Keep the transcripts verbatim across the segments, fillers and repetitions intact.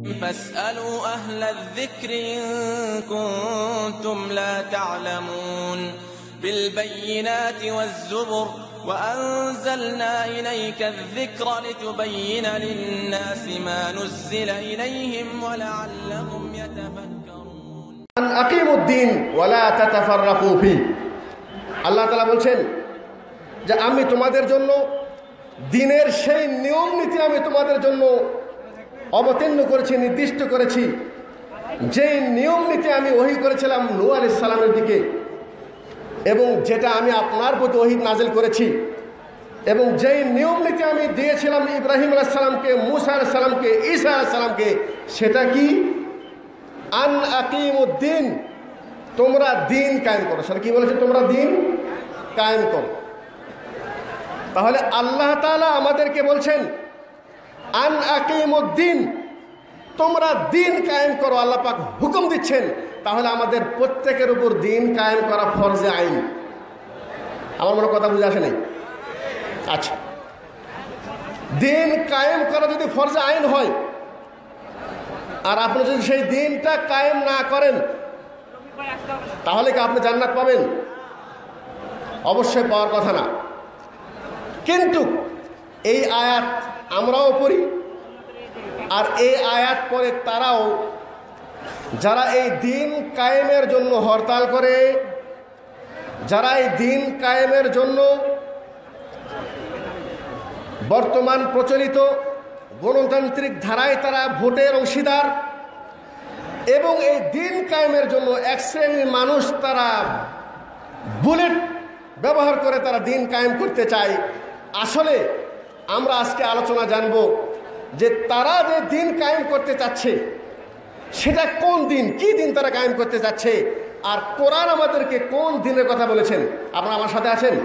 فاسألوا أهل الذكر إن كنتم لا تعلمون بالبينات والزبر وأنزلنا إليك الذكر لتبين للناس ما نزل إليهم ولعلهم يتفكرون أن أقيموا الدين ولا تتفرقوا فيه আল্লাহ তাআলা বলছেন যে আমি তোমাদের জন্য দিনের সেই নিয়ম নীতি আমি তোমাদের জন্য অবতীর্ণ করেছি, নির্দিষ্ট করেছি, যেই নিয়ম নীতি আমি ওহী করেছিলাম নূহ আলাইহিস সালামের দিকে, এবং যেটা আমি আপনার প্রতি ওহী নাজিল করেছি, এবং যেই নিয়ম নীতি আমি দিয়েছিলাম ইব্রাহিম আলাইহিস সালামকে, মূসা আলাইহিস সালামকে, ঈসা আলাইহিস সালামকে, সেটা কি? আন আকিমুদ্দিন, তোমরা দিন কায়েম করো। সেটা কি বলেছে? তোমরা দিন কায়েম করো। তাহলে আল্লাহ তাআলা আমাদেরকে বলছেন আন আকিমুদ্দিন, তোমরা দিন কায়েম করো। আল্লাহ পাক হুকুম দিচ্ছেন। তাহলে আমাদের প্রত্যেকের উপর দিন কায়েম করা ফরজে আইন। আমার মনে কথা বুঝে আসে নাই? আচ্ছা, দিন কায়েম করা যদি ফরজে আইন হয়, আর আপনি যদি সেই দিনটা কায়েম না করেন, তাহলে কি আপনি জান্নাত পাবেন? অবশ্যই পাওয়ার কথা না। কিন্তু এই আয়াত আমরাও পড়ি, আর এই আয়াত পরে তারাও, যারা এই দিন কায়েমের জন্য হরতাল করে, যারা এই দিন কায়েমের জন্য বর্তমান প্রচলিত গণতান্ত্রিক ধারায় তারা ভোটের অংশীদার, এবং এই দিন কায়েমের জন্য এক শ্রেণীর মানুষ তারা বুলেট ব্যবহার করে তারা দিন কায়েম করতে চায়। আসলে আমরা আজকে আলোচনা জানব যে তারা যে দিন কায়েম করতে চাচ্ছে সেটা কোন দিন, কি দিন তারা কায়েম করতে চাচ্ছে, আর কোরআন আমাদেরকে কোন দিনের কথা বলেছেন। আপনারা আমার সাথে আছেন?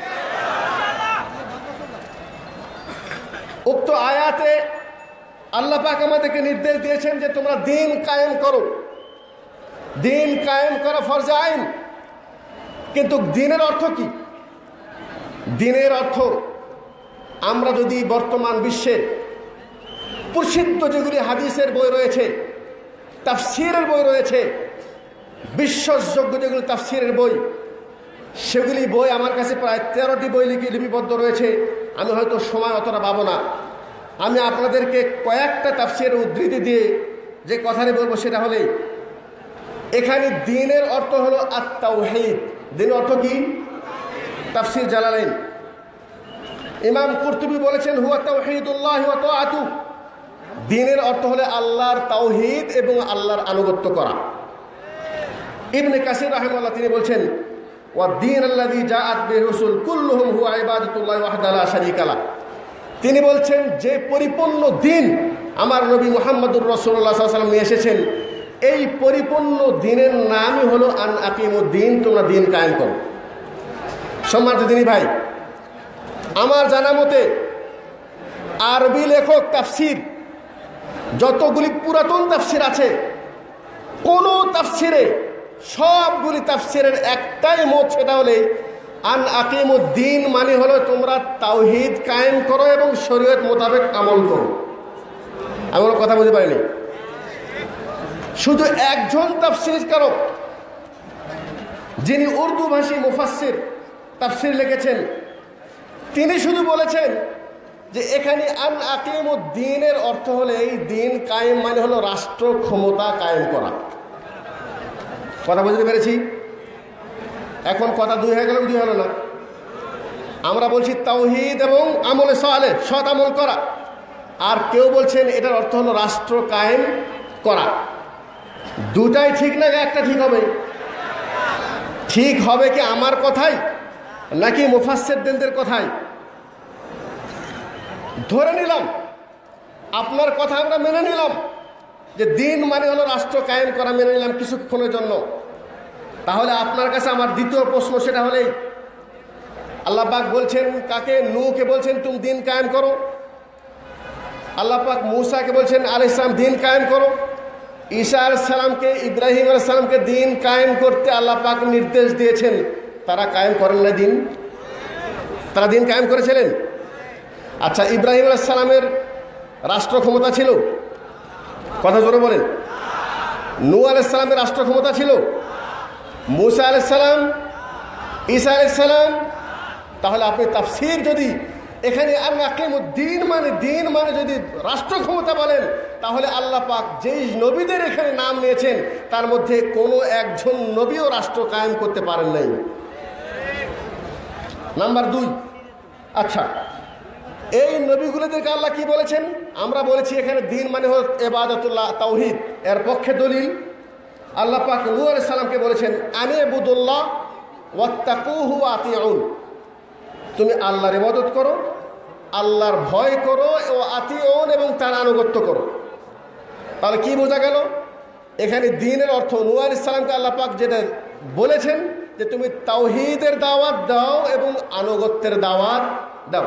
উক্ত আয়াতে আল্লাহ পাক আমাদেরকে নির্দেশ দিয়েছেন যে তোমরা দিন কায়েম করো, দিন কায়েম করা ফরজে আইন। কিন্তু দিনের অর্থ কি? দিনের অর্থ আমরা যদি বর্তমান বিশ্বের প্রসিদ্ধ যেগুলি হাদিসের বই রয়েছে, তাফসীরের বই রয়েছে, বিশ্বাসযোগ্য যেগুলি তাফসীরের বই, সেগুলি বই আমার কাছে প্রায় তেরোটি বই লিখে লিপিবদ্ধ রয়েছে। আমি হয়তো সময় অতটা পাবো না। আমি আপনাদেরকে কয়েকটা তাফসীরের উদ্ধৃতি দিয়ে যে কথাটি বলবো সেটা হলে, এখানে দিনের অর্থ হলো আত-তাওহীদ। দিনের অর্থ কি? তাফসীর জালালাইন ইমাম কুরতুবী বলেছেন হুয়া তাওহীদুল্লাহ ওয়া তাআতু, দিনের অর্থ হলো আল্লাহর তাওহীদ এবং আল্লাহর আনুগত্য করা। ইবনে কাসির রাহিমাহুল্লাহ তিনি বলছেন ওয়া দ্বীন আল্লাযী জাআত বিহি রাসূল কুল্লুহুম হুয়া ইবাদাতুল্লাহি ওয়াহদাহু লা শারীকা লাহ। তিনি বলছেন যে পরিপূর্ণ দিন আমার নবী মুহাম্মদুর রাসূলুল্লাহ সাল্লাল্লাহু আলাইহি ওয়াসাল্লাম নিয়ে এসেছেন, এই পরিপূর্ণ দিনের নামই হলো আন আকিমুদ্দিন, তোমরা দিন কায়েম করো। সম্মানিত দিনী ভাই, আমার জানা মতে আরবি লেখক তাফসীর যতগুলি পুরাতন তাফসীর আছে, কোন তাফসীরে সবগুলি তাফসীরের একটাই মত, সেটা হলে আন আকিমুদ্দিন মানে হলো তোমরা তাওহীদ কায়েম করো এবং শরীয়ত মোতাবেক আমল করো। আমি কথা বুঝতে পারিনি। শুধু একজন তাফসীরকারক যিনি উর্দু ভাষী মুফাসসির তাফসীর লিখেছেন, তিনি শুধু বলেছেন যে এখানে আন আকিমুদ্দিনের অর্থ হলে এই দিন কায়েম মানে হলো রাষ্ট্র ক্ষমতা কায়েম করা। কথা বুঝতে পেরেছি? এখন কথা দুই হয়ে গেল, দুই হলো না। আমরা বলছি তাওহীদ এবং আমলে সালেহ, সৎ আমল করা, আর কেউ বলছেন এটার অর্থ হলো রাষ্ট্র কায়েম করা। দুটাই ঠিক না, একটা ঠিক হবে? ঠিক হবে কি আমার কথাই নাকি মুফাসসিরদের কথাই? ধরে নিলাম আপনার কথা আমরা মেনে নিলাম যে দিন মানে হলো রাষ্ট্র কায়েম করা, মেনে নিলাম কিছুক্ষণের জন্য। তাহলে আপনার কাছে আমার দ্বিতীয় প্রশ্ন, সেটা হলেই আল্লাহ পাক বলছেন কাকে? নূহকে বলছেন তুমি দিন কায়েম করো। আল্লাহ পাক মূসাকে বলছেন আলাইহিস সালাম দিন কায়েম করো। ঈসা আলাইহিস সালামকে, ইব্রাহিম আলাইহিস সালামকে দিন কায়েম করতে আল্লাহ পাক নির্দেশ দিয়েছেন, তারা কায়েম করেন না দিন? তারা দিন কায়েম করেছিলেন। আচ্ছা, ইব্রাহিম আলাইহিস সালামের রাষ্ট্র ক্ষমতা ছিল? কথা জোরে বলেন। নূহ আলাইহিস সালামের রাষ্ট্র ক্ষমতা ছিল, মুসা আলাইহিস সালাম, ঈসা আলাইহিস সালাম। তাহলে আপনি তাফসীর যদি এখানে আন আকিমুদ্দিন মানে দিন মানে যদি রাষ্ট্র ক্ষমতা বলেন, তাহলে আল্লাহ পাক যেই নবীদের এখানে নাম নিয়েছেন তার মধ্যে কোনো একজন নবীও রাষ্ট্র কায়েম করতে পারেন নাই। নাম্বার দুই, আচ্ছা এই নবীগুলোদেরকে আল্লাহ কি বলেছেন? আমরা বলেছি এখানে দিন মানে হল ইবাদতুল্লাহ, তাওহীদ। এর পক্ষে দলিল আল্লাহ পাক নূহ আলাইহিস সালামকে বলেছেন আনিবুদুল্লাহ ওয়াত্তাকুহু ওয়া আতিউন, তুমি আল্লাহর ইবাদত করো, আল্লাহর ভয় করো ও আতিউন এবং তার আনুগত্য করো। তাহলে কি বোঝা গেল? এখানে দ্বীনের অর্থ নূহ আলাইহিস সালামকে আল্লাহ পাক যেটা বলেছেন যে তুমি তাওহীদের দাওয়াত দাও এবং আনুগত্যের দাওয়াত দাও।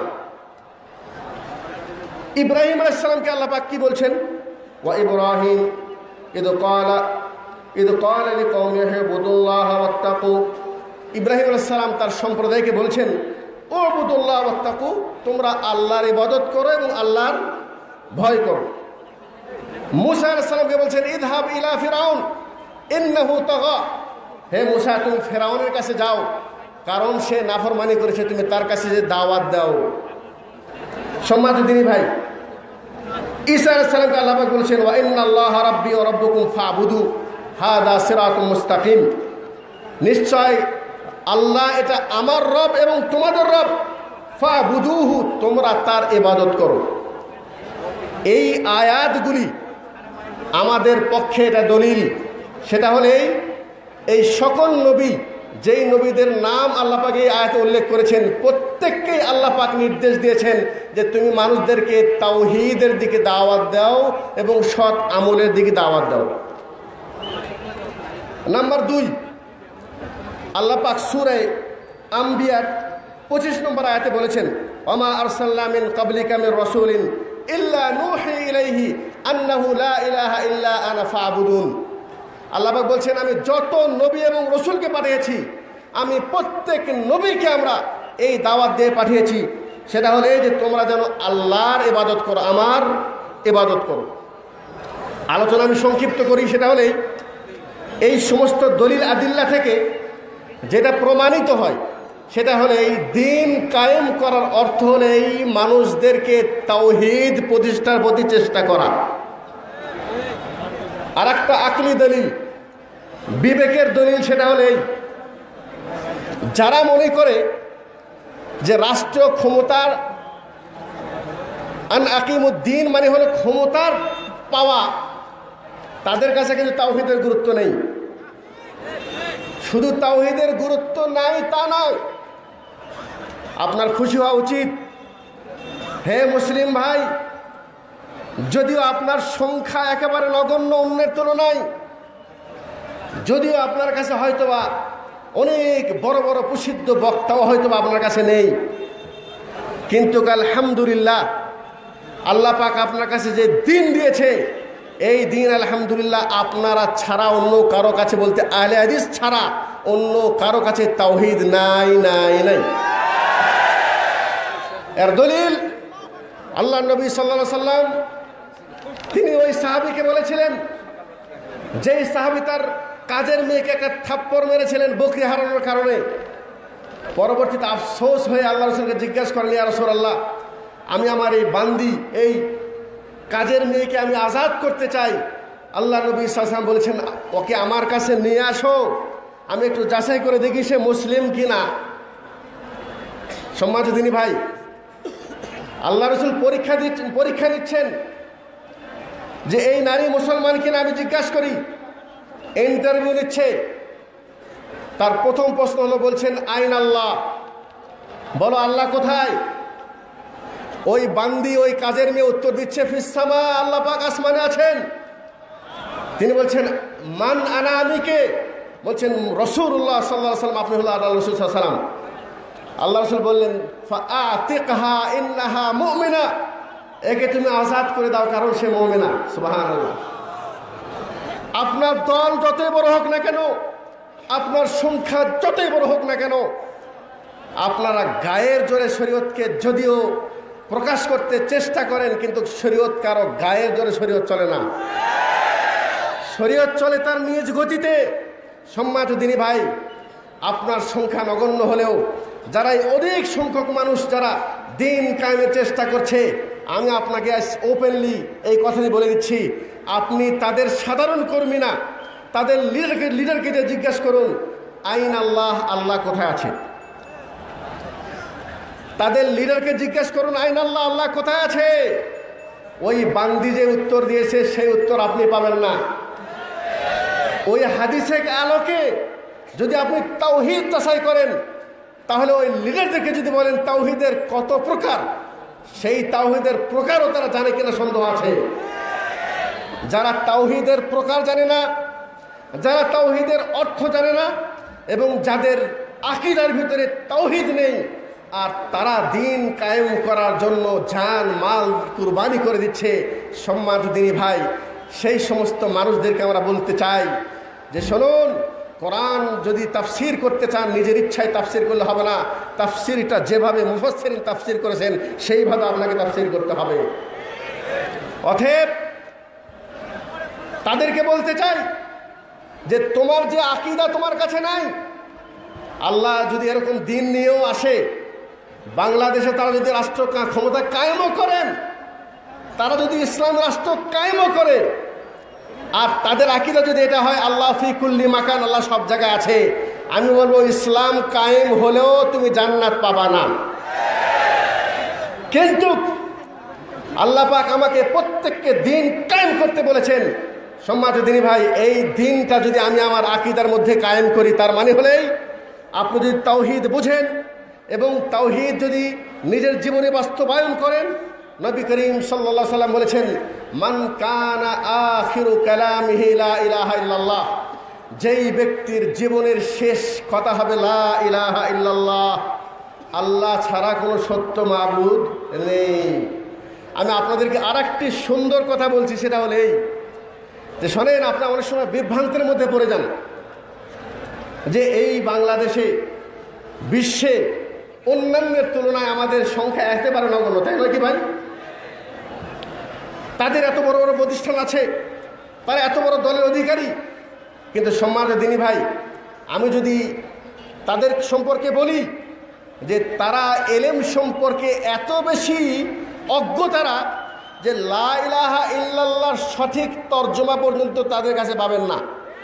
ইব্রাহিম আলাইহিস সালামকে আল্লাহ পাক কি বলছেন? ওয়া ইব্রাহিম ইদ ক্বালা ইদ ক্বালা লিকওমিহি ইবুদুল্লাহ ওয়াত্তাকু, ইব্রাহিম আলাইহিস সালাম তার সম্প্রদায়কে বলছেন উবুদুল্লাহ ওয়াত্তাকু, তোমরা আল্লাহর ইবাদত করো এবং আল্লাহর ভয় করো। মুসা আলাইহিস সালামকে বলছেন ইযহাব ইলা ফিরাউন ইন্নাহু তাগা, হে মুসা তুমি ফেরাউনের কাছে যাও, কারণ সে নাফরমানি করেছে, তুমি তার কাছে যে দাওয়াত দাও। সম্মানিত দিনী ভাই, ঈসা আলাইহিস সালামকে আল্লাহ পাক বলেছেন ওয়া ইন্নাল্লাহা রাব্বি ওয়া রাব্বুকুম ফা'বুদু হাদা সিরাতুম মুস্তাকিম, নিশ্চয় আল্লাহ এটা আমার রব এবং তোমাদের রব, ফা'বুদুহু তোমরা তার ইবাদত করো। এই আয়াতগুলি আমাদের পক্ষে এটা দলিল, সেটা হলে এই সকল নবী, যেই নবীদের নাম আল্লাহ পাক এই আয়াতে উল্লেখ করেছেন, প্রত্যেককেই আল্লাহ পাক নির্দেশ দিয়েছেন যে তুমি মানুষদেরকে তাওহীদের দিকে দাওয়াত দাও এবং সৎ আমলের দিকে দাওয়াত দাও। নাম্বার দুই, আল্লাহ পাক সূরা আম্বিয়ার পঁচিশ নম্বর আয়াতে বলেছেন ওমা আরসালনা মিন ক্বাবলিকা মির রাসূলিন ইল্লা নূহি ইলাইহি আন্নাহু লা ইলাহা ইল্লা আনা ফা'বুদুন। আল্লাহ পাক বলছেন আমি যত নবী এবং রসুলকে পাঠিয়েছি, আমি প্রত্যেক নবীকে আমরা এই দাওয়াত দিয়ে পাঠিয়েছি, সেটা হলে যে তোমরা যেন আল্লাহর ইবাদত করো, আমার ইবাদত করো। আলোচনা আমি সংক্ষিপ্ত করি, সেটা হলে এই সমস্ত দলিল আদিল্লা থেকে যেটা প্রমাণিত হয় সেটা হলে এই দিন কায়েম করার অর্থ হলে এই মানুষদেরকে তাওহীদ প্রতিষ্ঠার প্রতি চেষ্টা করা। আর একটা আকলি দলিল, বিবেকের দলিল, সেটা হলে যারা মনে করে যে রাষ্ট্রীয় ক্ষমতার আন আকিমুদ্দিন মানে হলো ক্ষমতার পাওয়া, তাদের কাছে কিন্তু তাওহীদের গুরুত্ব নেই। শুধু তাওহীদের গুরুত্ব নাই তা নয়, আপনার খুশি হওয়া উচিত। হে মুসলিম ভাই, যদিও আপনার সংখ্যা একেবারে নগণ্য অন্যের তুলনায়, যদিও আপনার কাছে হয়তোবা অনেক বড় বড় প্রসিদ্ধ বক্তাও হয়তোবা আপনার কাছে নেই, কিন্তু আলহামদুলিল্লাহ আল্লাহ পাক আপনার কাছে যে দিন দিয়েছে, এই দিন আলহামদুলিল্লাহ আপনারা ছাড়া অন্য কারো কাছে, বলতে আহলে হাদিস ছাড়া অন্য কারো কাছে তাওহীদ নাই নাই নাই। এর দলিল আল্লাহ নবী সাল্লাল্লাহু আলাইহি সাল্লাম তিনি ওই সাহাবীকে বলেছিলেন, যেই সাহাবী তার কাজের মেয়েকে একটা থাপ্পড় মেরেছিলেন বকরি হারানোর কারণে, পরবর্তীতে আফসোস হয়ে আল্লাহ রাসূলকে জিজ্ঞাসা করেন ইয়া রাসূলুল্লাহ, আমি আমার এই বান্দি এই কাজের মেয়েকে আমি আজাদ করতে চাই। আল্লাহ নবী সাল্লাল্লাহু আলাইহি ওয়াসাল্লাম বলেছেন ওকে আমার কাছে নিয়ে আসো, আমি একটু যাচাই করে দেখি সে মুসলিম কিনা। সম্মানিত দিনী ভাই, আল্লাহ রাসূল পরীক্ষা দিচ্ছেন পরীক্ষা নিচ্ছেন যে এই নারী মুসলমান কিনা আমি জিজ্ঞাসা করি। ইন্টারভিউ নিচ্ছে, তার প্রথম প্রশ্ন হলো, বলছেন আইন আল্লাহ, বলো আল্লাহ কোথায়? ওই বান্দি ওই কাজের মেয়ে উত্তর দিচ্ছে ফিসসামা, আল্লাহ পাক আসমানে আছেন। তিনি বলছেন মান আনা, আমি কে? বলছেন রাসূলুল্লাহ সাল্লাল্লাহু আলাইহি ওয়াসাল্লাম, আপনি হলো আল্লাহ রাসূল সাল্লাল্লাহু আলাইহি ওয়াসাল্লাম। আল্লাহ রাসূল বললেন ফাআতিকহা ইন্নাহা মুমিনা, একে তুমি আজাদ করে দাও কারণ সে মুমিনা। সুবহানাল্লাহ। আপনার দল যতই বড় হোক না কেন, আপনার সংখ্যা যতই বড় হোক না কেন, আপনারা গায়ের জোরে শরীয়তকে যদিও প্রকাশ করতে চেষ্টা করেন, কিন্তু শরীয়ত কারো গায়ের জোরে শরীয়ত চলে না। শরীয়ত চলে তার নিজ গতিতে। সম্মানিত দিনী ভাই, আপনার সংখ্যা নগণ্য হলেও যারা এই অধিক সংখ্যক মানুষ যারা দিন কায়েমের চেষ্টা করছে, আমি আপনাকে ওপেনলি এই কথাটি বলে দিচ্ছি, আপনি তাদের সাধারণ কর্মী না, তাদের লিডারকে লিডারকে যে জিজ্ঞাসা করুন আইন আল্লাহ, আল্লাহ কোথায় আছে। তাদের লিডারকে জিজ্ঞাসা করুন আইন আল্লাহ, আল্লাহ কোথায় আছে। ওই বান্দি যে উত্তর দিয়েছে সেই উত্তর আপনি পাবেন না। ওই হাদিসের আলোকে যদি আপনি তাওহীদ যাচাই করেন, তাহলে ওই লিডারদেরকে যদি বলেন তাওহীদের কত প্রকার, সেই তাওহীদের প্রকারও তারা জানে কিনা সন্দেহ আছে। যারা তাওহীদের প্রকার জানে না, যারা তাওহীদের অর্থ জানে না, এবং যাদের আকীদার ভিতরে তাওহীদ নেই, আর তারা দিন কায়েম করার জন্য জান মাল কুরবানি করে দিচ্ছে, সম্মানিত দিনী ভাই, সেই সমস্ত মানুষদেরকে আমরা বলতে চাই যে শুনুন, কোরআন যদি তাফসির করতে চান নিজের ইচ্ছায় তাফসির করলে হবে না। তাফসিরটা যেভাবে মুফাসসিরিন তাফসির করেছেন সেইভাবে আপনাকে তাফসির করতে হবে। অতএব তাদেরকে বলতে চাই যে তোমার যে আকীদা তোমার কাছে নাই, আল্লাহ যদি এরকম দিন নিয়েও আসে, বাংলাদেশে তারা যদি রাষ্ট্র ক্ষমতা কায়েমও করেন, তারা যদি ইসলাম রাষ্ট্র কায়েমও করে, আর তাদের আকীদা যদি এটা হয় আল্লাহ ফি কুল্লি মাকান, আল্লাহ সব জায়গায় আছে, আমি বলবো ইসলাম কায়েম হলেও তুমি জান্নাত পাবা না। কিন্তু আল্লাহ পাক আমাকে প্রত্যেককে দিন কায়েম করতে বলেছেন। সম্মানিত দিনী ভাই, এই দিনটা যদি আমি আমার আকীদার মধ্যে কায়েম করি, তার মানে হলেই আপনি যদি তাওহীদ বুঝেন এবং তাওহীদ যদি নিজের জীবনে বাস্তবায়ন করেন, নবী করিম সাল্লাল্লাহু আলাইহি সাল্লাম বলেছেন, মান কানা আখিরু কালামিহি লা ইলাহা ইল্লাল্লাহ, যেই ব্যক্তির জীবনের শেষ কথা হবে লা ইলাহা ইল্লাল্লাহ, আল্লাহ ছাড়া কোনো সত্য মাবুদ নেই। আমি আপনাদেরকে আর একটি সুন্দর কথা বলছি, সেটা হলো এই যে শোনেন, আপনারা অনেক সময় বিভ্রান্তের মধ্যে পড়ে যান যে এই বাংলাদেশে বিশ্বে অন্যান্যের তুলনায় আমাদের সংখ্যা একেবারে নগণ্য, তাই নয় কি ভাই? তাদের এত বড় বড় প্রতিষ্ঠান আছে, তারা এত বড় দলের অধিকারী, কিন্তু সম্মানিত দিনী ভাই, আমি যদি তাদের সম্পর্কে বলি যে তারা এলেম সম্পর্কে এত বেশি অজ্ঞ তারা যে লা ইলাহা ইল্লাল্লাহর সঠিক তর্জমা পর্যন্ত তাদের কাছে পাবেন না।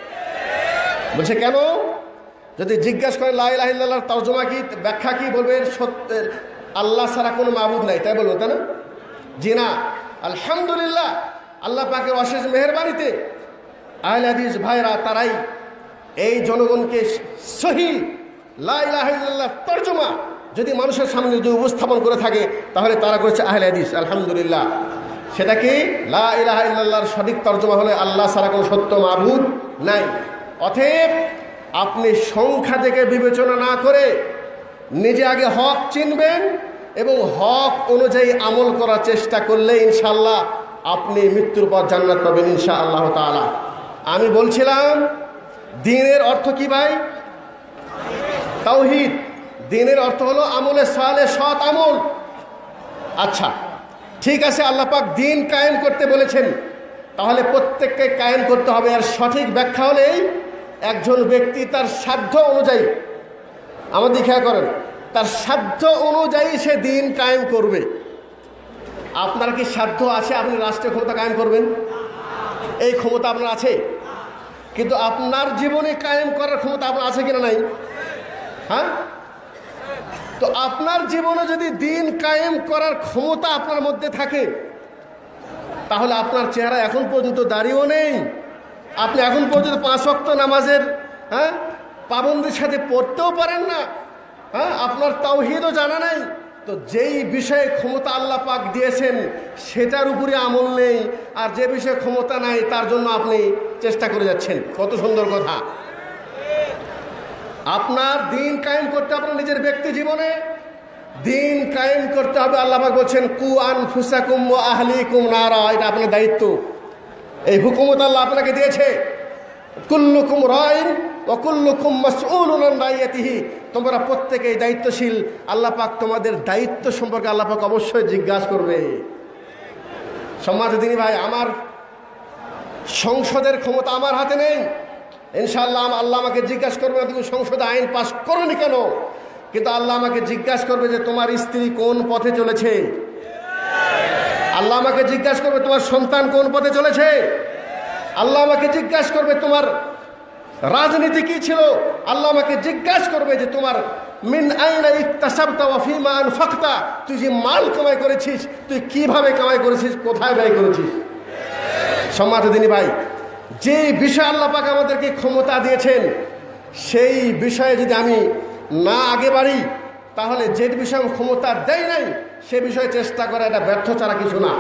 বলছে কেন? যদি জিজ্ঞাসা করে লা ইলাহা ইল্লাল্লাহর তর্জমা কি, ব্যাখ্যা কি, বলবে সত্যের আল্লাহ ছাড়া কোনো মাবুদ নাই, তাই বলবো, তাই না? জি না, আলহামদুলিল্লাহ, আল্লাহ পাকের অশেষ মেহেরবানিতে আহলে হাদিস ভাইরা তারাই এই জনগণকে সহি লা ইলাহা ইল্লাল্লাহ তর্জমা যদি মানুষের সামনে যদি উপস্থাপন করে থাকে, তাহলে তারা করেছে আহলে হাদিস, আলহামদুলিল্লাহ। সেটা কি? লা ইলাহা ইল্লাল্লাহর সঠিক তর্জমা হলে আল্লাহ ছাড়া কোনো সত্য মাবুদ নাই। অতএব আপনি সংখ্যা থেকে বিবেচনা না করে নিজে আগে হক চিনবেন এবং হক অনুযায়ী আমল করার চেষ্টা করলে ইনশাআল্লাহ আপনি মৃত্যুর পর জান্নাত পাবেন ইনশাআল্লাহ তাআলা। আমি বলছিলাম দ্বীনের অর্থ কি ভাই? তাওহীদ। দ্বীনের অর্থ হলো আমলে সালেহ, সৎ আমল। আচ্ছা ঠিক আছে, আল্লাহ পাক দ্বীন কায়েম করতে বলেছেন, তাহলে প্রত্যেককে কায়েম করতে হবে। আর সঠিক ব্যাখ্যা হলেই একজন ব্যক্তি তার সাধ্য অনুযায়ী, আমাদের খেয়াল করেন, তার সাধ্য অনুযায়ী সে দ্বীন কায়েম করবে। আপনার কি সাধ্য আছে আপনি রাষ্ট্রীয় ক্ষমতা কায়েম করবেন? এই ক্ষমতা আপনার আছে, কিন্তু আপনার জীবনে কায়েম করার ক্ষমতা আপনার আছে কিনা নাই? হ্যাঁ, তো আপনার জীবনে যদি দ্বীন কায়েম করার ক্ষমতা আপনার মধ্যে থাকে, তাহলে আপনার চেহারা এখন পর্যন্ত দাঁড়িয়েও নেই, আপনি এখন পর্যন্ত পাঁচ ওয়াক্ত নামাজের হ্যাঁ পাবন্দির সাথে পড়তেও পারেন না, হ্যাঁ আপনার তাওহীদও জানা নাই, তো যেই বিষয়ে ক্ষমতা আল্লাহ পাক দিয়েছেন সেটার উপরে আমল নেই, আর যে বিষয়ে ক্ষমতা নাই তার জন্য আপনি চেষ্টা করে যাচ্ছেন। কত সুন্দর কথা! আপনার দ্বীন কায়েম করতে হবে নিজের ব্যক্তি জীবনে, দ্বীন কায়েম করতে হবে। আল্লাহ পাক বলছেন কু আনফুসাকুম ওয়া আহলিকুম নারা, এটা আপনার দায়িত্ব। এই হুকুমত আল্লাহ আপনাকে দিয়েছে, কুল্লুকুম রাইন ওয়া কুল্লুকুম মাসউলুন আন রাইয়াতিহি, তোমরা প্রত্যেকেই দায়িত্বশীল। আল্লাহ পাক তোমাদের দায়িত্ব সম্পর্কে আল্লাহ পাক অবশ্যই জিজ্ঞাসা করবে। সম্মানিত দিনী ভাই, আমার সংসদের ক্ষমতা আমার হাতে নেই। ইনশাআল্লাহ আল্লাহ আমাকে জিজ্ঞাসা করবে তুমি সংসদে আইন পাস করোনি কেন, কিন্তু আল্লাহ আমাকে জিজ্ঞাসা করবে যে তোমার স্ত্রী কোন পথে চলেছে। আল্লাহ আমাকে জিজ্ঞাসা করবে তোমার সন্তান কোন পথে চলেছে। আল্লাহ আমাকে জিজ্ঞাসা করবে তোমার রাজনীতি কি ছিল। আল্লাহ আমাকে জিজ্ঞাসা করবে যে তোমার মিন আইনা ইকতাসাবতা ওয়া ফিমা আনফাকতা, তুই যে মাল কামাই করেছিস তুই কিভাবে কামাই করেছিস, কোথায় ব্যয় করেছিস। সম্মানিত দিনী ভাই, যে বিষয়ে আল্লাহ পাক আমাদেরকে ক্ষমতা দিয়েছেন সেই বিষয়ে যদি আমি না আগে বাড়ি, তাহলে যে বিষয়ে ক্ষমতা দেয় নাই সে বিষয়ে চেষ্টা করা এটা ব্যর্থ ছাড়া কিছু না।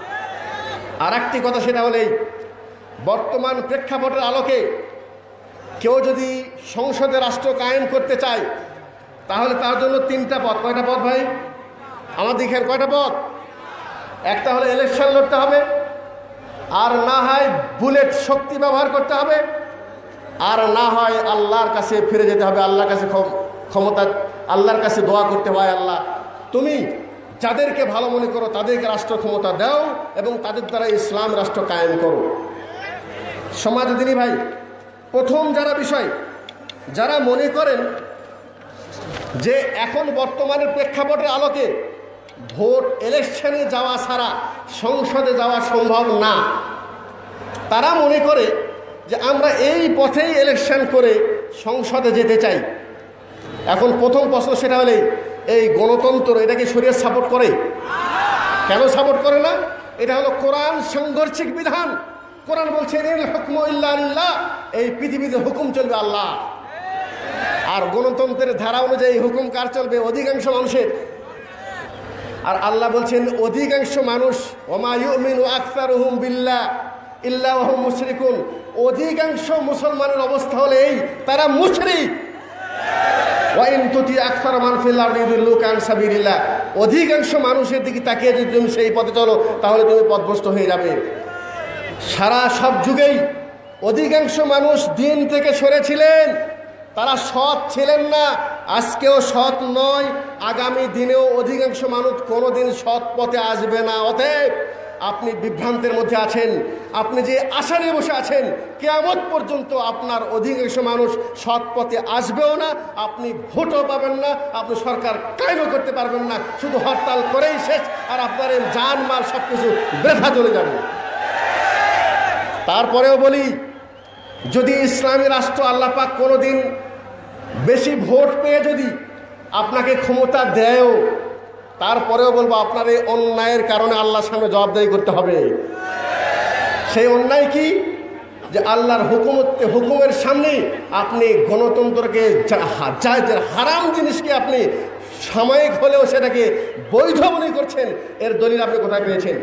আর একটি কথা, সেটা হলেই বর্তমান প্রেক্ষাপটের আলোকে কেউ যদি সংসদে রাষ্ট্র কায়েম করতে চায় তাহলে তার জন্য তিনটা পথ। কয়টা পথ ভাই আমার দিকের? কয়টা পথ? একটা হলো ইলেকশন লড়তে হবে, আর না হয় বুলেট শক্তি ব্যবহার করতে হবে, আর না হয় আল্লাহর কাছে ফিরে যেতে হবে। আল্লাহর কাছে ক্ষমতা, আল্লাহর কাছে দোয়া করতে হয়, আল্লাহ তুমি যাদেরকে ভালো মনে করো তাদেরকে রাষ্ট্র ক্ষমতা দাও এবং তাদের দ্বারা ইসলাম রাষ্ট্র কায়েম করো। সমাজ দিনী ভাই, প্রথম যারা বিষয় যারা মনে করেন যে এখন বর্তমানের প্রেক্ষাপটের আলোকে ভোট ইলেকশনে যাওয়া ছাড়া সংসদে যাওয়া সম্ভব না, তারা মনে করে যে আমরা এই পথেই ইলেকশন করে সংসদে যেতে চাই। এখন প্রথম প্রশ্ন সেটা হলে এই গণতন্ত্র এটা কি শরীয়ত সাপোর্ট করে? কেন সাপোর্ট করে না? এটা হলো কোরআন সাংঘর্ষিক বিধান। কোরআন বলছে ইল হুকমু ইল্লা লিল্লাহ, এই পৃথিবীতে হুকুম চলবে আল্লাহ। আর গণতন্ত্রের ধারা অনুযায়ী হুকুম কার চলবে? অধিকাংশ মানুষের। আর আল্লাহ বলছেন অধিকাংশ মানুষ ওমা ইউমিনু আকসারুহুম বিল্লাহ ইল্লা ওয়া হুম মুশরিকুন, অধিকাংশ মুসলমানের অবস্থা হলে এই তারা মুশরিক। ওয়া ইন তুতি আকসার মান ফিল আরদি ইউদিল্লুকা আন সাবিলিল্লাহ, অধিকাংশ মানুষের দিকে তাকিয়ে যদি তুমি সেই পথে চলো তাহলে তুমি পথভ্রষ্ট হয়ে যাবে। সারা সব যুগেই অধিকাংশ মানুষ দিন থেকে সরেছিলেন, তারা সৎ ছিলেন না, আজকেও সৎ নয়, আগামী দিনেও অধিকাংশ মানুষ কোনোদিন সৎ পথে আসবে না। অতএব আপনি বিভ্রান্তের মধ্যে আছেন, আপনি যে আশা নিয়ে বসে আছেন কিয়ামত পর্যন্ত আপনার অধিকাংশ মানুষ সৎ পথে আসবেও না, আপনি ভোটও পাবেন না, আপনি সরকার কায়েমও করতে পারবেন না, শুধু হরতাল করেই শেষ, আর আপনার জান মাল সব কিছু বৃথা চলে যাবে। তারপরেও বলি, যদি ইসলামী রাষ্ট্র আল্লাহ পাক কোনোদিন বেশি ভোট পেয়ে যদি আপনাকে ক্ষমতা দেয়ও, তারপরেও বলবো আপনার এই অন্যায়ের কারণে আল্লাহর সামনে জবাবদাহি করতে হবে। সেই অন্যায় কি? যে আল্লাহর হুকুমত হুকুমের সামনে আপনি গণতন্ত্রকে হারাম জিনিসকে আপনি সাময়িক হলেও সেটাকে বৈধ মনে করছেন, এর দলিল আপনি কোথায় পেয়েছেন?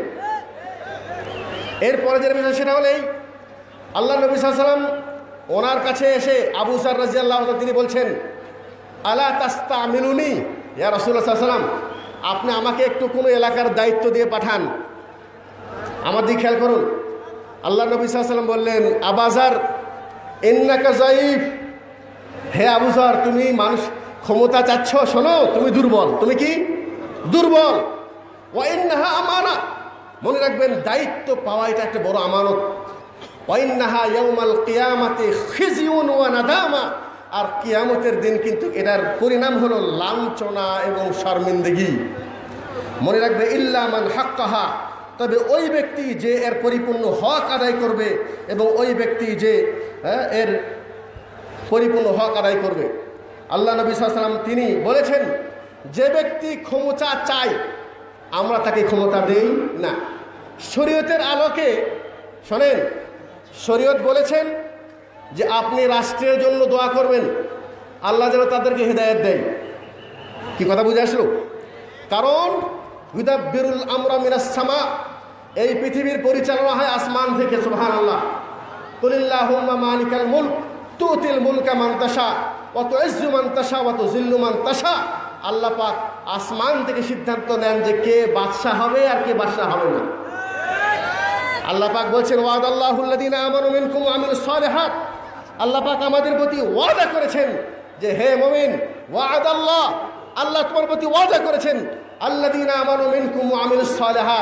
এরপরে যে বিষয় সেটা হলেই আল্লাহ নবী সাল্লাল্লাহু আলাইহি ওয়াসাল্লাম ওনার কাছে এসে আবু যর রাদিয়াল্লাহু আনহু তিনি বলছেন আলা তাস্তামিলুনি ইয়া রাসূলুল্লাহ সাল্লাল্লাহু আলাইহি ওয়াসাল্লাম, আপনি আমাকে একটু কোনো এলাকার দায়িত্ব দিয়ে পাঠান। আমার দিকে খেয়াল করুন, আল্লাহ নবী সাল্লাল্লাহু আলাইহি ওয়াসাল্লাম বললেন আবু যর ইন্নাকা যায়ীফ, হে আবু যর তুমি মানুষ ক্ষমতা চাচ্ছ, শোনো তুমি দুর্বল। তুমি কি দুর্বল? ওয়া ইন্নাহা আমানা, মনে রাখবেন দায়িত্ব পাওয়া এটা একটা বড় আমানত। ওয়া ইন্নাহা ইয়াউমাল কিয়ামাতি খিজিউন ওয়া নাদামা, আর কিয়ামতের দিন কিন্তু এটার পরিণাম হলো লাঞ্ছনা এবং শর্মিন্দগি। মনে রাখবে ইল্লা মান হাক্কাহা, তবে ওই ব্যক্তি যে এর পরিপূর্ণ হক আদায় করবে এবং ওই ব্যক্তি যে এর পরিপূর্ণ হক আদায় করবে। আল্লাহ নবী সাল্লাল্লাহু আলাইহি ওয়াসাল্লাম তিনি বলেছেন যে ব্যক্তি ক্ষমতা চায় আমরা তাকে ক্ষমতা দেই না। শরীয়তের আলোকে শোনেন, শরীয়ত বলেছেন যে আপনি রাষ্ট্রের জন্য দোয়া করবেন, আল্লাহ যেন তাদেরকে হেদায়েত দেয়। কি কথা বুঝে আসলো? কারণ ইউদাব্বিরুল আমরা মিনাস সামা, এই পৃথিবীর পরিচালনা হয় আসমান থেকে। সুবহানাল্লাহ। কুলিল্লাহুম্মা মালিকাল মুলক তুতিল মুলকা মান তাশা ওয়া তুইজ্জু মান তাশা ওয়া তুযিল্লু মান তাশা। আল্লাহ পাক আসমান থেকে সিদ্ধান্ত নেন যে কে বাদশাহ হবে আর কে বাদশাহ হবে না। আল্লাহ পাক বলছেন ওয়াদাল্লাহুল্লাযীনা আমানু মিনকুম ওয়া আমিলুস সালিহাত, আল্লাহ পাক আমাদের প্রতি ওয়াদা করেছেন যে হে মুমিন, ওয়াদাল্লাহ, আল্লাহ তোমার প্রতি ওয়াদা করেছেন আল্লাযীনা আমানু মিনকুম ওয়া আমিলুস সালিহাত,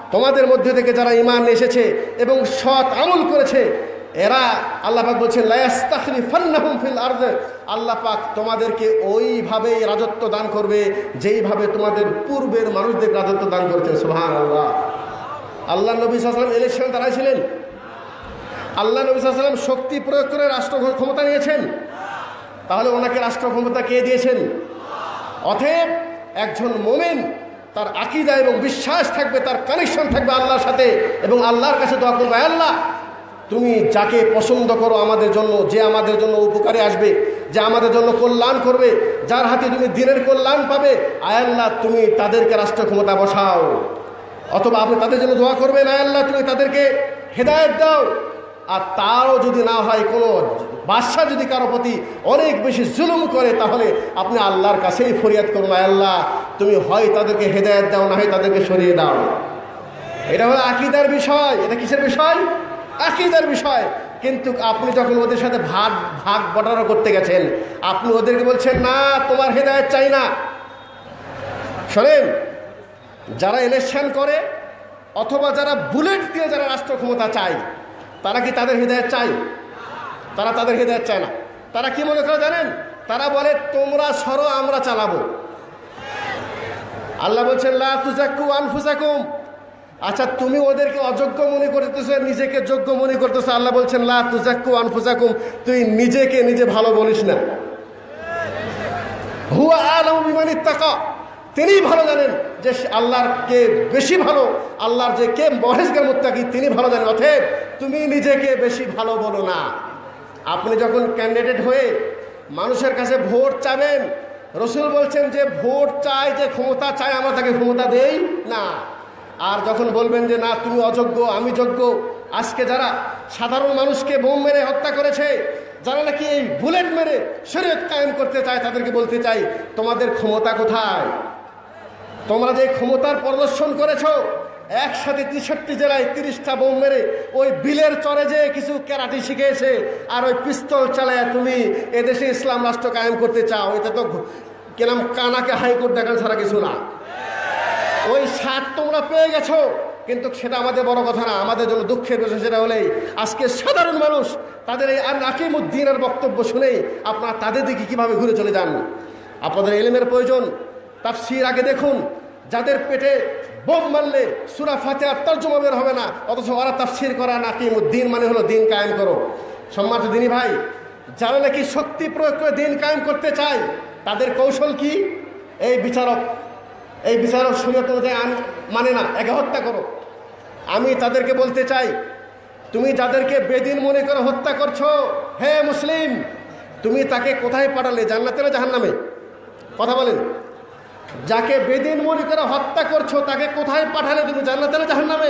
তোমাদের মধ্যে থেকে যারা ঈমান এসেছে এবং সৎ আমল করেছে এরা আল্লাহ পাক বলছেন লা ইস্তাখলিফান্নাহুম ফিল আরদ, আল্লাহ পাক তোমাদেরকে ওইভাবেই রাজত্ব দান করবে যেইভাবে তোমাদের পূর্বের মানুষদের রাজত্ব দান করেছেন। সুবহানাল্লাহ। আল্লাহ নবী সাল্লাল্লাহু আলাইহি ওয়াসাল্লাম ইলেকশন দাঁড়াইছিলেন, আল্লাহ নবী সাল্লাল্লাহু আলাইহি ওয়াসাল্লাম শক্তি প্রয়োগ করে রাষ্ট্র ক্ষমতা নিয়েছেন, তাহলে ওনাকে রাষ্ট্র ক্ষমতা কে দিয়েছেন? অতএব একজন মুমিন তার আকীদা এবং বিশ্বাস থাকবে, তার কানেকশন থাকবে আল্লাহর সাথে এবং আল্লাহর কাছে দোয়া করবে, আল্লাহ তুমি যাকে পছন্দ করো আমাদের জন্য, যে আমাদের জন্য উপকারে আসবে, যে আমাদের জন্য কল্যাণ করবে, যার হাতে তুমি দিনের কল্যাণ পাবে, আয় আল্লাহ তুমি তাদেরকে রাষ্ট্র ক্ষমতা বসাও। অথবা আপনি তাদের জন্য দোয়া করবেন, আয় আল্লাহ তুমি তাদেরকে হেদায়েত দাও। আর তারও যদি না হয়, কোনো বাদশাহ যদি কারো প্রতি অনেক বেশি জুলুম করে, তাহলে আপনি আল্লাহর কাছেই ফরিয়াদ করুন, আয় আল্লাহ তুমি হয় তাদেরকে হেদায়েত দাও, না হয় তাদেরকে সরিয়ে দাও। এটা হলো আকীদার বিষয়। এটা কিসের বিষয়? আকীদার বিষয়। কিন্তু আপনি যখন ওদের সাথে ভাগ ভাগ বটারা করতে গেছেন, আপনি ওদেরকে বলছেন না তোমার হেদায়েত চাই না। শোনেন, যারা ইলেকশন করে অথবা যারা বুলেট দিয়ে যারা রাষ্ট্র ক্ষমতা চায়, তারা কি তাদের হেদায়েত চায়? তারা তাদের হেদায়েত চায় না। তারা কি মনে করে জানেন? তারা বলে তোমরা সরো, আমরা চালাবো। আল্লাহ বলছেন লা তুযাক্কু আনফুসাকুম। আচ্ছা, তুমি ওদেরকে অযোগ্য মনে করতেছো, নিজেকে যোগ্য মনে করতেছো। আল্লাহ বলছেন লা তুযাক্কু আনফুসাকুম, তুই নিজেকে নিজে ভালো বলিস না। হুয়া আ'লামু বিমান ইত্তাকা, তিনি ভালো জানেন যে আল্লাহর কে বেশি ভালো, আল্লাহর যে কে পরহেজগার মুত্তাকি তিনি ভালো জানেন। অতএব তুমি নিজেকে বেশি ভালো বলো না। আপনি যখন ক্যান্ডিডেট হয়ে মানুষের কাছে ভোট চাবেন, রসুল বলছেন যে ভোট চাই, যে ক্ষমতা চাই, আমরা তাকে ক্ষমতা দেই না। আর যখন বলবেন যে না তুমি অযোগ্য আমি যোগ্য, আজকে যারা সাধারণ মানুষকে বোম মেরে হত্যা করেছে, যারা নাকি এই বুলেট মেরে শরীয়ত কায়েম করতে চায়, তাদেরকে বলতে চাই তোমাদের ক্ষমতা কোথায়? তোমরা যে ক্ষমতার প্রদর্শন করেছো, একসাথে তেষট্টি জেলায় তিরিশটা বোম মেরে ওই বিলের চরে যে কিছু ক্যারাটি শিখেছে আর ওই পিস্তল চালায় তুমি এদেশে ইসলাম রাষ্ট্র কায়েম করতে চাও, এটা তো কেনাম কানাকে হাইকোর্ট দেখান ছাড়া কিছু না। ওই স্বাদ তোমরা পেয়ে গেছো, কিন্তু সেটা আমাদের বড় কথা না। আমাদের জন্য দুঃখের বিষয় সেটা হলেই আজকে সাধারণ মানুষ তাদের এই আকিমুদ্দিনের বক্তব্য শুনেই আপনারা তাদের দিকে কীভাবে ঘুরে চলে যান। আপনাদের ইলমের প্রয়োজন। তাফসীর আগে দেখুন, যাদের পেটে বোম মারলে সূরা ফাতিহার তরজমা বের হবে না, অথচ ওরা তাফসীর করা আকিমুদ্দিন মানে হলো দিন কায়েম করো। সম্মানিত দিনী ভাই, যারা নাকি শক্তি প্রয়োগ করে দিন কায়েম করতে চায়, তাদের কৌশল কি? এই বিচারক এই বিচারক শরীয়ত অনুযায়ী মানে না, একে হত্যা করো। আমি তাদেরকে বলতে চাই, তুমি যাদেরকে বেদিন মনে করে হত্যা করছো, হে মুসলিম, তুমি তাকে কোথায় পাঠালে? জান্নাতে না জাহান্নামে? কথা বলেন। যাকে বেদিন মনে করে হত্যা করছো তাকে কোথায় পাঠালে তুমি? জান্নাতে না জাহান্নামে?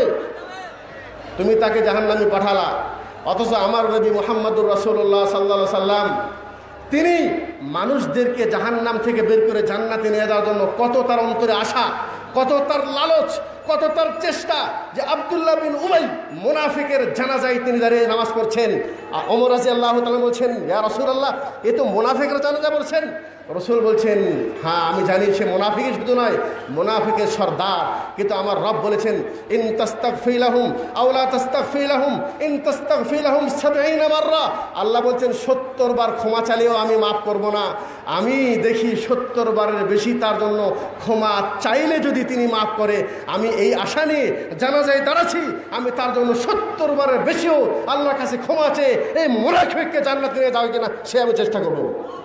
তুমি তাকে জাহান্নামে পাঠালা। অথচ আমার নবী মুহাম্মদুর রাসূলুল্লাহ সাল্লাল্লাহু আলাইহি সাল্লাম তিনি মানুষদেরকে জাহান্নাম থেকে বের করে জান্নাতে নিয়ে যাওয়ার জন্য কত তার অন্তরে আশা, কত তার লালচ, কত তার চেষ্টা, যে আব্দুল্লাহ বিন উবাই মুনাফিকের জানাজায় তিনি দাঁড়িয়ে নামাজ পড়ছেন। ওমর রাদিয়াল্লাহু তাআলা বলছেন, ইয়া রাসূলুল্লাহ, এ তো মুনাফিকের জানাজা পড়ছেন। রসুল বলছেন, হ্যাঁ আমি জানি সে মুনাফিকই শুধু নয়, মুনাফিকের সর্দার। কিন্তু আমার রব বলেছেন, ইন তাস্তাগফির লাহুম আও লা তাস্তাগফির লাহুম ইন তাস্তাগফির লাহুম সাবঈনা মাররা, আল্লাহ বলছেন সত্তর বার ক্ষমা চাইলেও আমি মাফ করব না। আমি দেখি সত্তর বারের বেশি তার জন্য ক্ষমা চাইলে যদি তিনি মাফ করে, আমি এই আশা নিয়ে জানাজায় দাঁড়াচ্ছি, আমি তার জন্য সত্তর বারের বেশিও আল্লাহর কাছে ক্ষমা চেয়ে এই মুনাফিককে জান্নাতে নিয়ে যাওয়া কিনা সে আমি চেষ্টা করব।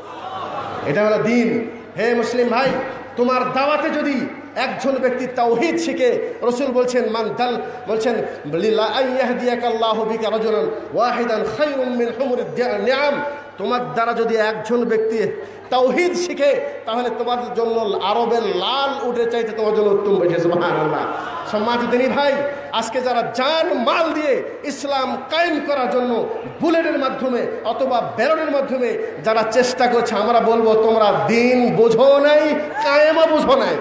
এটা হলো দিন। হে মুসলিম ভাই, তোমার দাওয়াতে যদি একজন ব্যক্তি তাওহীদ শিখে, রসুল বলছেন মান দাল বলছেন লা আইয়াহদিয়াকাল্লাহু বিকা রাজুলান ওয়াহিদান খায়রুম মিন হুমুরিদ নিআম, তোমার দ্বারা যদি একজন ব্যক্তি তাওহীদ শিখে, তাহলে তোমার জন্য আরবের লাল উঠে চাইতে তোমার জন্য উত্তম বেশি। সুবহানাল্লাহ। সম্মানিত দিনী ভাই, আজকে যারা জান মাল দিয়ে ইসলাম কায়েম করার জন্য বুলেটের মাধ্যমে অথবা বেরনের মাধ্যমে যারা চেষ্টা করছে, আমরা বলবো তোমরা দিন বোঝো নাই, কায়েমও বোঝো নাই।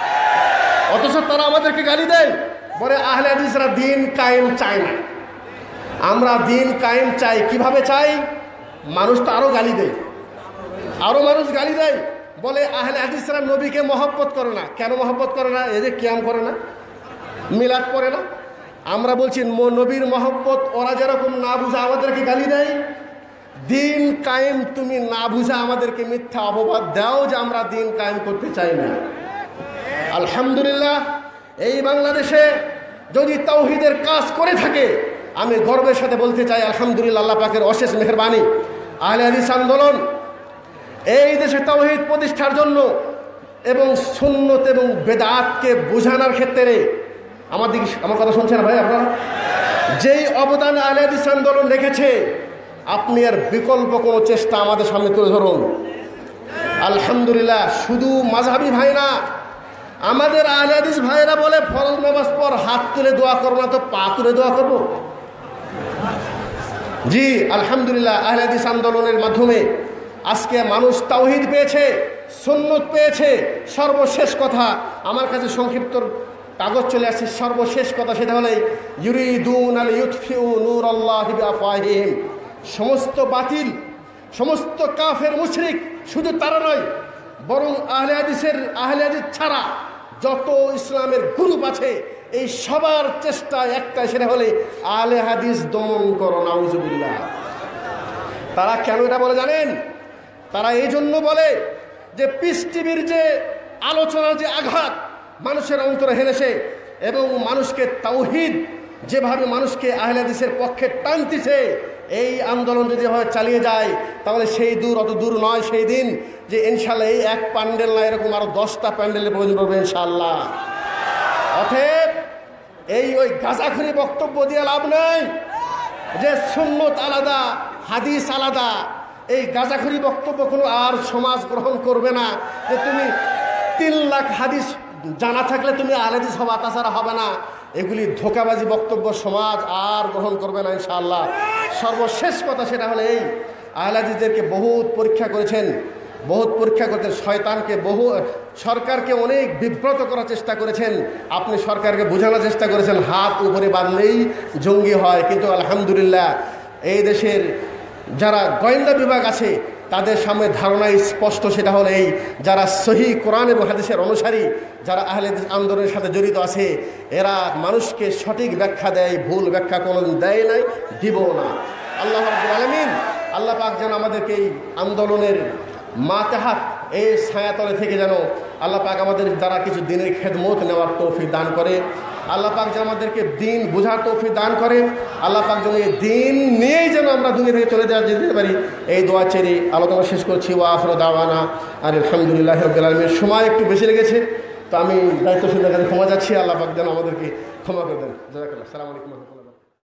অথচ তারা আমাদেরকে গালি দেয়, বলে আহলে হাদিসরা দিন কায়েম চায় না। আমরা দিন কায়েম চাই। কিভাবে চাই? মানুষ তো আরও গালি দেয়, আরও মানুষ গালি দেয়, বলে আহলে হাদিসরা নবীকে মহব্বত করে না। কেন মহব্বত করে না? এই যে কিয়াম করে না, মিলাদ পড়ে না। আমরা বলছি নবীর মহব্বত, ওরা যেরকম না বুঝা আমাদেরকে গালি দেয়, দিন কায়েম তুমি না বুঝা আমাদেরকে মিথ্যা অপবাদ দাও যে আমরা দিন কায়েম করতে চাই না। আলহামদুলিল্লাহ, এই বাংলাদেশে যদি তাওহীদের কাজ করে থাকে, আমি গর্বের সাথে বলতে চাই আলহামদুলিল্লাহ, আল্লাহ পাকের অশেষ মেহেরবানি। আহলে হাদিস আন্দোলন এই দেশে তাওহীদ প্রতিষ্ঠার জন্য এবং সুন্নত এবং বেদাতকে বোঝানোর ক্ষেত্রে আমাদের, আমার কথা শুনছেন ভাই আপনারা, যেই অবদান আহলে হাদিস আন্দোলন রেখেছে, আপনি আর বিকল্প কোনো চেষ্টা আমাদের সামনে তুলে ধরুন। আলহামদুলিল্লাহ, শুধু মাযহাবী ভাই না, আমাদের আহলে হাদিস ভাইরা বলে ফরজ নামাজ পর হাত তুলে দোয়া করবো না তো পা তুলে দোয়া করবো। জি আলহামদুলিল্লাহ, আহলে হাদিস আন্দোলনের মাধ্যমে আজকে মানুষ তাওহীদ পেয়েছে, সুন্নত পেয়েছে। সর্বশেষ কথা আমার কাছে সংক্ষিপ্ত কাগজ চলে আসছে, সর্বশেষ কথা সেটা হলে ইউরিদুন আল ইউতফিউ নূরাল্লাহি বিআফওয়াহিহিম। সমস্ত বাতিল, সমস্ত কাফের মুশরিক, শুধু তারা নয় বরং আহলে হাদিসের আহলে হাদিস ছাড়া যত ইসলামের গ্রুপ আছে, এই সবার চেষ্টা একটাই, সেটা হলে আহলে হাদিস দমন করো। নাউজুবিল্লাহ। তারা কেন এটা বলে জানেন? তারা এই জন্য বলে যে পিস টিভির যে আলোচনার যে আঘাত মানুষের অন্তরে হেরেছে এবং মানুষকে তাওহীদ যেভাবে মানুষকে আহলে হাদিসের পক্ষে টানতেছে, এই আন্দোলন যদি হয় চালিয়ে যায় তাহলে সেই দূর অত দূর নয় সেই দিন যে ইনশাল্লাহ এই এক প্যান্ডেল না এরকম আরো দশটা প্যান্ডেলের প্রয়োজন পড়বে ইনশাল্লাহ। অতএব এই ওই গাঁজাখুরি বক্তব্য দিয়ে লাভ নাই যে সুন্নত আলাদা হাদিস আলাদা। এই গাঁজাখুরি বক্তব্য কোনো আর সমাজ গ্রহণ করবে না যে তুমি তিন লাখ হাদিস জানা থাকলে তুমি আহলে হাদিস হবা, তাছাড়া হবে না। এগুলি ধোঁকাবাজি বক্তব্য সমাজ আর গ্রহণ করবে না ইনশাআল্লাহ। সর্বশেষ কথা সেটা হলে এই, আহলে হাদিসদেরকে বহুত পরীক্ষা করেছেন, বহুত পরীক্ষা করতেন, শয়তানকে বহু সরকারকে অনেক বিব্রত করার চেষ্টা করেছেন, আপনি সরকারকে বোঝানোর চেষ্টা করেছেন হাত উপরে বাঁধলেই জঙ্গি হয়। কিন্তু আলহামদুলিল্লাহ এই দেশের যারা গোয়েন্দা বিভাগ আছে তাদের সামনে ধারণা স্পষ্ট, সেটা হলো এই, যারা সহি কোরআন এবং হাদিসের অনুসারী, যারা আহলে হাদিস আন্দোলনের সাথে জড়িত আছে, এরা মানুষকে সঠিক ব্যাখ্যা দেয়, ভুল ব্যাখ্যা কোনোদিন দেয় নাই, দিব না। আল্লাহ রাব্বুল আলামিন, আল্লাহ পাক যেন আমাদেরকে এই আন্দোলনের মাতাহাত এই ছায়াতলে থেকে যেন আল্লাহ পাক আমাদের দ্বারা কিছু দিনের খেদমত নেওয়ার তৌফিক দান করে। আল্লাহ পাক যেন আমাদেরকে দিন বোঝার তৌফিক দান করে। আল্লাহ পাক যেন এই দিন নিয়েই যেন আমরা দুনিয়া থেকে চলে যাওয়া যেতে পারি, এই দোয়া চেয়ে আলোচনা শেষ করছি। ওয়া আখিরু দাওয়ানা আর আলহামদুলিল্লাহি রাব্বিল আলামিন। সময় একটু বেশি লেগেছে, তো আমি দায়িত্বশীলদের কাছে ক্ষমা যাচ্ছি। আল্লাহ পাক যেন আমাদেরকে ক্ষমা করে দেন। জাযাকাল্লাহ। আসসালামু আলাইকুম।